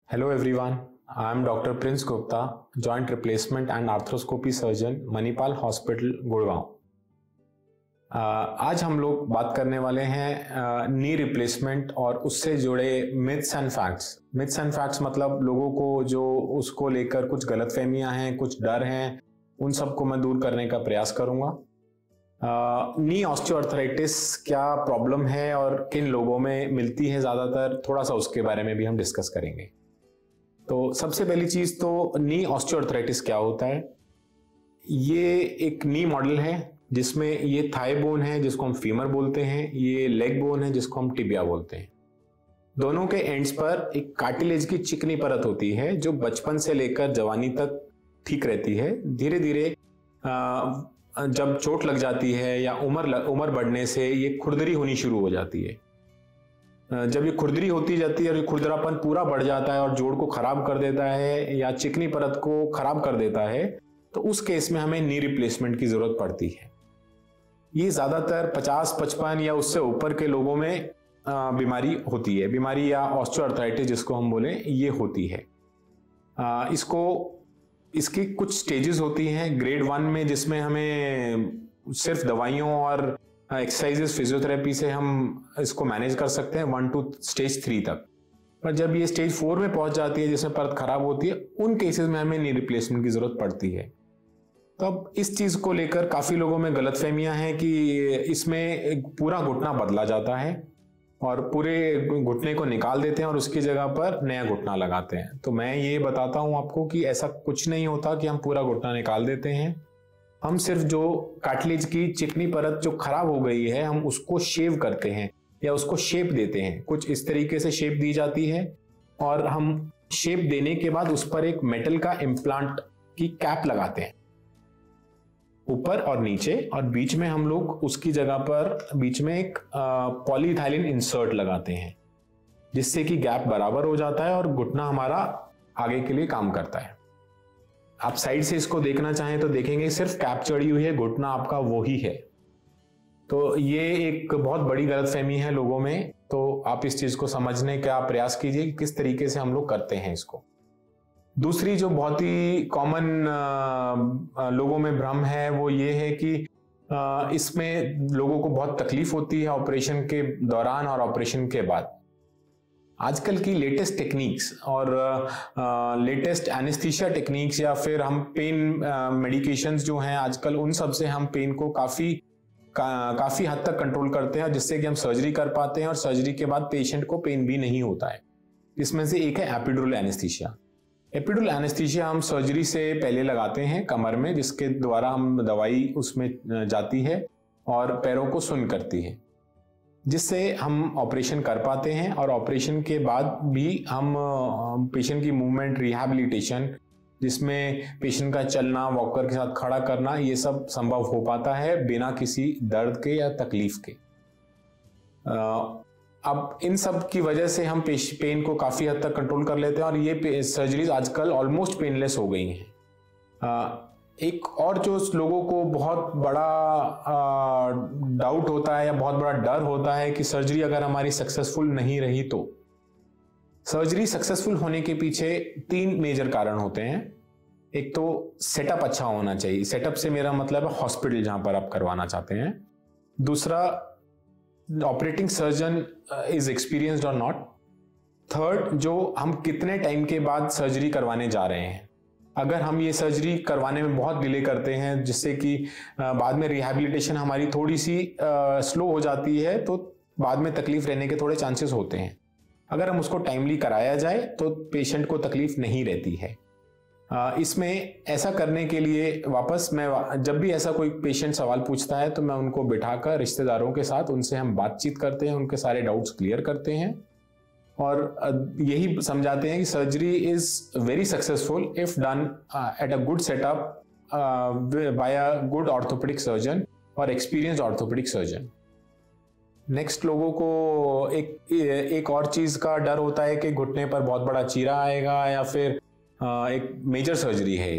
Hello everyone, I am Dr. Prince Gupta, Joint Replacement and Arthroscopy Surgeon, Manipal Hospital, Gurgaon. आज हम लोग बात करने वाले हैं नी रिप्लेसमेंट और उससे जुड़े myths and facts. Myths and facts मतलब लोगों को जो उसको लेकर कुछ गलतफहमियां हैं, कुछ डर हैं, उन सबको मैं दूर करने का प्रयास करूंगा। नी ऑस्टियोआर्थराइटिस क्या प्रॉब्लम है और किन लोगों में मिलती है ज़्यादातर, थोड़ा सा उसके बारे में भी हम डिस्कस करेंगे। तो सबसे पहली चीज तो नी ऑस्टियोआर्थराइटिस क्या होता है। ये एक नी मॉडल है जिसमें ये थाई बोन है जिसको हम फीमर बोलते हैं, ये लेग बोन है जिसको हम टिबिया बोलते हैं। दोनों के एंड्स पर एक कार्टिलेज की चिकनी परत होती है जो बचपन से लेकर जवानी तक ठीक रहती है। धीरे धीरे जब चोट लग जाती है या उम्र बढ़ने से ये खुरदरी होनी शुरू हो जाती है। जब ये खुरदरी होती जाती है और ये खुरदरापन पूरा बढ़ जाता है और जोड़ को खराब कर देता है या चिकनी परत को खराब कर देता है, तो उस केस में हमें नी रिप्लेसमेंट की जरूरत पड़ती है। ये ज्यादातर 50, 55 या उससे ऊपर के लोगों में बीमारी होती है। बीमारी या ऑस्टियोआर्थराइटिस जिसको हम बोले, ये होती है। इसकी कुछ स्टेजेस होती हैं। ग्रेड 1 में जिसमें हमें सिर्फ दवाइयों और एक्सरसाइजेस, फिजियोथेरेपी से हम इसको मैनेज कर सकते हैं 1 to स्टेज 3 तक। पर जब ये स्टेज 4 में पहुंच जाती है जिसमें परत खराब होती है, उन केसेस में हमें नी रिप्लेसमेंट की जरूरत पड़ती है। तो अब इस चीज को लेकर काफी लोगों में गलतफहमियां हैं कि इसमें पूरा घुटना बदला जाता है और पूरे घुटने को निकाल देते हैं और उसकी जगह पर नया घुटना लगाते हैं। तो मैं ये बताता हूं आपको कि ऐसा कुछ नहीं होता कि हम पूरा घुटना निकाल देते हैं। हम सिर्फ जो कार्टिलेज की चिकनी परत जो खराब हो गई है, हम उसको शेव करते हैं या उसको शेप देते हैं। कुछ इस तरीके से शेप दी जाती है और हम शेप देने के बाद उस पर एक मेटल का इम्प्लांट की कैप लगाते हैं ऊपर और नीचे, और बीच में हम लोग उसकी जगह पर बीच में एक पॉलीइथाइलिन इंसर्ट लगाते हैं जिससे कि गैप बराबर हो जाता है और घुटना हमारा आगे के लिए काम करता है। आप साइड से इसको देखना चाहें तो देखेंगे सिर्फ कैप चढ़ी हुई है, घुटना आपका वो ही है। तो ये एक बहुत बड़ी गलतफहमी है लोगों में। तो आप इस चीज को समझने का प्रयास कीजिए कि किस तरीके से हम लोग करते हैं इसको। दूसरी जो बहुत ही कॉमन लोगों में भ्रम है वो ये है कि इसमें लोगों को बहुत तकलीफ होती है ऑपरेशन के दौरान और ऑपरेशन के बाद। आजकल की लेटेस्ट टेक्निक्स और लेटेस्ट एनेस्थीसिया टेक्निक्स या फिर हम पेन मेडिकेशंस जो हैं आजकल, उन सब से हम पेन को काफी हद तक कंट्रोल करते हैं जिससे कि हम सर्जरी कर पाते हैं और सर्जरी के बाद पेशेंट को पेन भी नहीं होता है। इसमें से एक है एपिड्यूरल एनेस्थीसिया। एपिड्यूरल एनेस्थीसिया हम सर्जरी से पहले लगाते हैं कमर में, जिसके द्वारा हम दवाई उसमें जाती है और पैरों को सुन्न करती है, जिससे हम ऑपरेशन कर पाते हैं। और ऑपरेशन के बाद भी हम पेशेंट की मूवमेंट रिहैबिलिटेशन, जिसमें पेशेंट का चलना, वॉकर के साथ खड़ा करना, ये सब संभव हो पाता है बिना किसी दर्द के या तकलीफ के। अब इन सब की वजह से हम पेन को काफी हद तक कंट्रोल कर लेते हैं और ये सर्जरीज आजकल ऑलमोस्ट पेनलेस हो गई हैं। एक और जो लोगों को बहुत बड़ा डाउट होता है या बहुत बड़ा डर होता है कि सर्जरी अगर हमारी सक्सेसफुल नहीं रही तो। सर्जरी सक्सेसफुल होने के पीछे 3 मेजर कारण होते हैं। एक तो सेटअप अच्छा होना चाहिए। सेटअप से मेरा मतलब है हॉस्पिटल जहां पर आप करवाना चाहते हैं। दूसरा, ऑपरेटिंग सर्जन इज एक्सपीरियंस्ड और नॉट। थर्ड, जो हम कितने टाइम के बाद सर्जरी करवाने जा रहे हैं। अगर हम ये सर्जरी करवाने में बहुत डिले करते हैं जिससे कि बाद में रिहैबिलिटेशन हमारी थोड़ी सी स्लो हो जाती है, तो बाद में तकलीफ रहने के थोड़े चांसेस होते हैं। अगर हम उसको टाइमली कराया जाए तो पेशेंट को तकलीफ नहीं रहती है। इसमें ऐसा करने के लिए वापस मैं जब भी ऐसा कोई पेशेंट सवाल पूछता है तो मैं उनको बिठाकर रिश्तेदारों के साथ उनसे हम बातचीत करते हैं, उनके सारे डाउट्स क्लियर करते हैं और यही समझाते हैं कि surgery is very successful if done at a good setup by a good orthopaedic surgeon और एक्सपीरियंस्ड ऑर्थोपेडिक सर्जन। नेक्स्ट, लोगों को एक और चीज का डर होता है कि घुटने पर बहुत बड़ा चीरा आएगा या फिर एक मेजर सर्जरी है।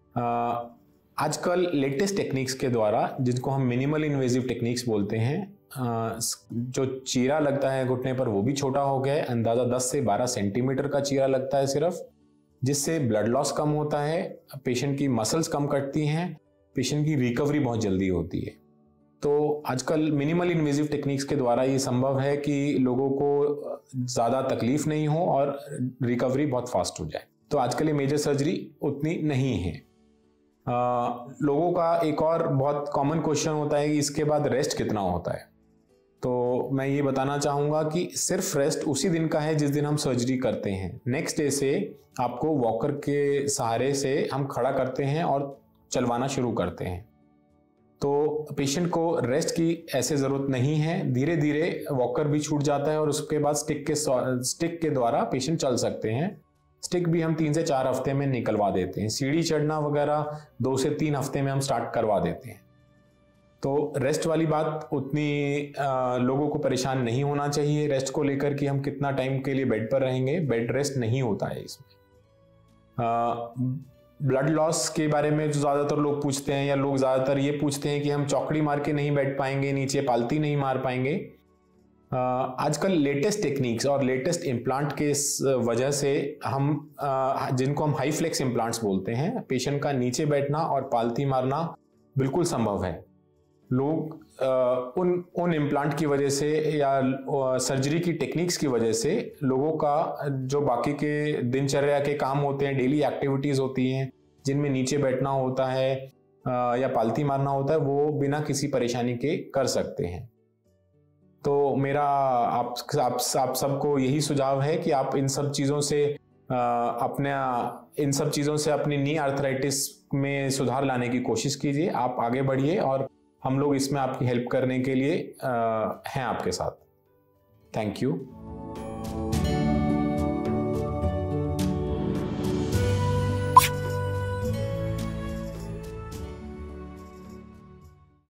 आजकल लेटेस्ट टेक्निक्स के द्वारा, जिनको हम मिनिमल इन्वेजिव टेक्निक्स बोलते हैं, जो चीरा लगता है घुटने पर वो भी छोटा हो गया है, अंदाज़ा 10 से 12 सेंटीमीटर का चीरा लगता है सिर्फ, जिससे ब्लड लॉस कम होता है, पेशेंट की मसल्स कम कटती हैं, पेशेंट की रिकवरी बहुत जल्दी होती है। तो आजकल मिनिमल इन्वेजिव टेक्निक्स के द्वारा ये संभव है कि लोगों को ज़्यादा तकलीफ नहीं हो और रिकवरी बहुत फास्ट हो जाए। तो आजकल ये मेजर सर्जरी उतनी नहीं है। लोगों का एक और बहुत कॉमन क्वेश्चन होता है कि इसके बाद रेस्ट कितना होता है। तो मैं ये बताना चाहूँगा कि सिर्फ रेस्ट उसी दिन का है जिस दिन हम सर्जरी करते हैं। नेक्स्ट डे से आपको वॉकर के सहारे से हम खड़ा करते हैं और चलवाना शुरू करते हैं। तो पेशेंट को रेस्ट की ऐसे ज़रूरत नहीं है, धीरे धीरे वॉकर भी छूट जाता है और उसके बाद स्टिक के द्वारा पेशेंट चल सकते हैं। स्टिक भी हम 3 से 4 हफ्ते में निकलवा देते हैं। सीढ़ी चढ़ना वगैरह 2 से 3 हफ्ते में हम स्टार्ट करवा देते हैं। तो रेस्ट वाली बात उतनी लोगों को परेशान नहीं होना चाहिए रेस्ट को लेकर कि हम कितना टाइम के लिए बेड पर रहेंगे। बेड रेस्ट नहीं होता है इसमें। ब्लड लॉस के बारे में जो ज़्यादातर लोग पूछते हैं, या लोग ज़्यादातर ये पूछते हैं कि हम चौकड़ी मार के नहीं बैठ पाएंगे, नीचे पालती नहीं मार पाएंगे। आजकल लेटेस्ट टेक्निक्स और लेटेस्ट इम्प्लांट के वजह से हम जिनको हम हाई फ्लेक्स इम्प्लांट्स बोलते हैं, पेशेंट का नीचे बैठना और पालती मारना बिल्कुल संभव है। लोग उन इम्प्लांट की वजह से या सर्जरी की टेक्निक्स की वजह से लोगों का जो बाकी के दिनचर्या के काम होते हैं, डेली एक्टिविटीज़ होती हैं, जिनमें नीचे बैठना होता है या पालती मारना होता है, वो बिना किसी परेशानी के कर सकते हैं। तो मेरा आप सबको यही सुझाव है कि आप इन सब चीज़ों से अपनी नी आर्थराइटिस में सुधार लाने की कोशिश कीजिए। आप आगे बढ़िए और हम लोग इसमें आपकी हेल्प करने के लिए हैं आपके साथ। Thank you.